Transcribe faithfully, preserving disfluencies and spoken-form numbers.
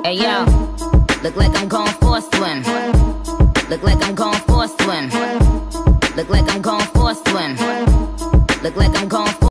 Hey yo, look like I'm going for a swim. Look like I'm going for a swim. Look like I'm going for a swim. Look like I'm